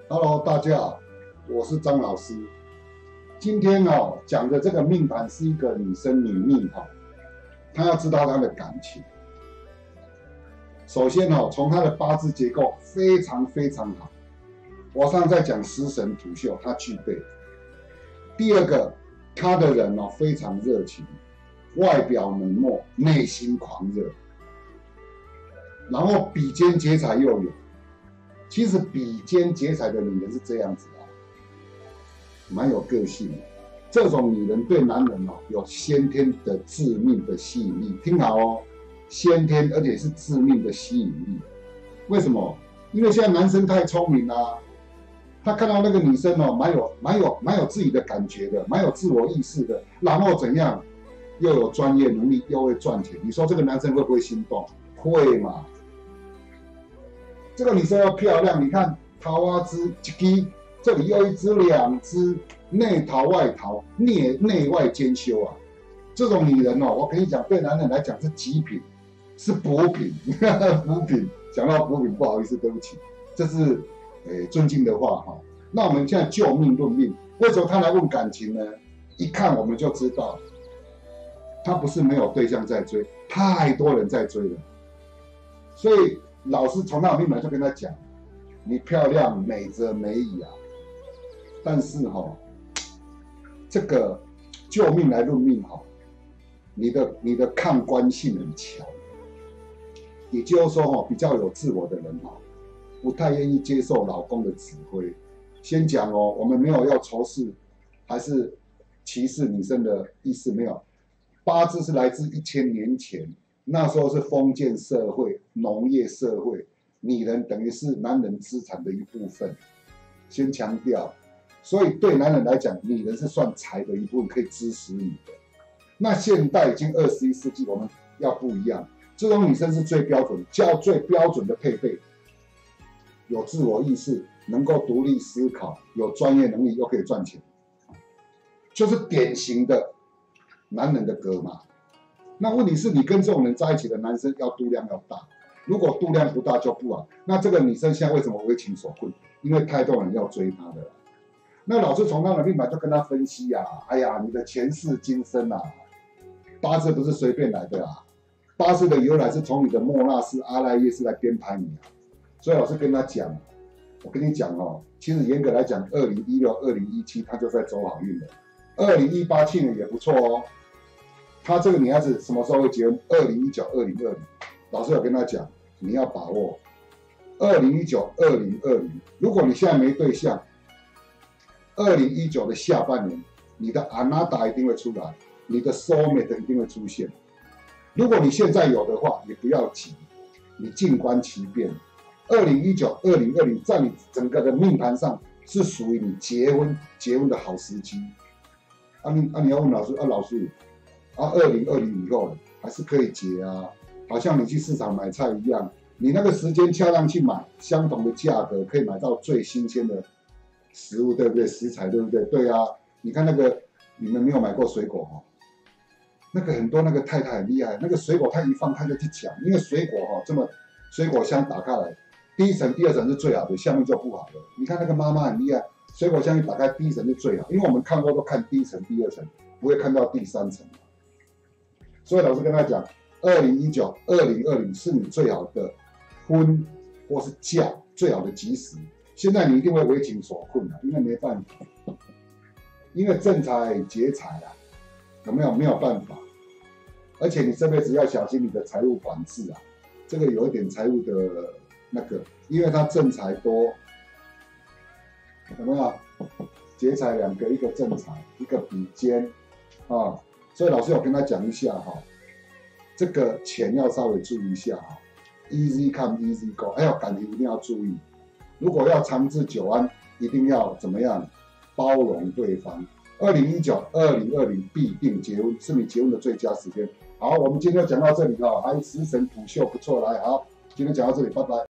Hello，大家好，我是张老师。今天讲的这个命盘是一个女生女命她要知道她的感情。首先从她的八字结构非常非常好，我上次在讲食神土秀，她具备。第二个，她的人非常热情，外表冷漠，内心狂热，然后比肩劫财又有。其实比肩劫财的女人是这样子的，蛮有个性的。这种女人对男人有先天的致命的吸引力，听好哦，先天而且是致命的吸引力。为什么？因为现在男生太聪明啦，他看到那个女生蛮有自己的感觉的，蛮有自我意识的，然后怎样，又有专业能力，又会赚钱。你说这个男生会不会心动？会嘛？这个女生要漂亮，你看桃花枝一枝，这里又一枝两枝，内桃外桃，内外兼修啊！这种女人我跟你讲，对男人来讲是极品，是补品，补品。讲到补品，不好意思，对不起，这是尊敬的话哈。那我们现在就命论命，为什么他来问感情呢？一看我们就知道，他不是没有对象在追，太多人在追了，所以。老师从他的命盘就跟他讲，你漂亮美则美矣啊，但是这个就命来论命你的抗观性很强，也就是说比较有自我的人不太愿意接受老公的指挥。先讲我们没有要仇视还是歧视女生的意思，没有。八字是来自1000年前。那时候是封建社会、农业社会，女人等于是男人资产的一部分。先强调，所以对男人来讲，女人是算财的一部分，可以支持你的。那现代已经21世纪，我们要不一样。这种女生是最标准，最标准的配备，有自我意识，能够独立思考，有专业能力，又可以赚钱，就是典型的男人的格嘛。那问题是你跟这种人在一起的男生要度量要大，如果度量不大就不好。那这个女生现在为什么为情所困？因为太多人要追她的。那老师从她的命盘就跟她分析哎呀，你的前世今生八字不是随便来的八字的由来是从你的莫那斯、阿赖耶识来编排你所以老师跟她讲，我跟你讲其实严格来讲，2016、2017她就在走好运了，2018去年也不错她这个女孩子什么时候会结婚？2019、2020，老师有跟她讲，你要把握2019、2020。如果你现在没对象，2019的下半年，你的阿纳达一定会出来，你的 soulmate 一定会出现。如果你现在有的话，也不要急，你静观其变。2019、2020在你整个的命盘上是属于你结婚的好时机。你要问老师老师。2020以后还是可以结好像你去市场买菜一样，你那个时间恰当去买，相同的价格可以买到最新鲜的食物，对不对？食材，对不对？对你看那个，你们没有买过水果那个很多那个太太很厉害，那个水果她一放她就去抢，因为水果这么水果箱打开来，第一层、第二层是最好的，下面就不好了。你看那个妈妈很厉害，水果箱一打开，第一层是最好，因为我们看过都看第一层、第二层，不会看到第3层。所以老师跟他讲，2019、2020是你最好的婚或是嫁最好的吉时。现在你一定会为情所困因为没办法，因为正财劫财有没有？没有办法。而且你这辈子要小心你的财务管制这个有一点财务的那个，因为它正财多，有没有？劫财2个，一个正财，一个比肩所以老师有跟他讲一下这个钱要稍微注意一下easy come easy go， 还有感情一定要注意。如果要长治久安，一定要怎么样？包容对方。2019、2020必定结婚，是你结婚的最佳时间。好，我们今天就讲到这里食神土秀不错，来，好，今天讲到这里，拜拜。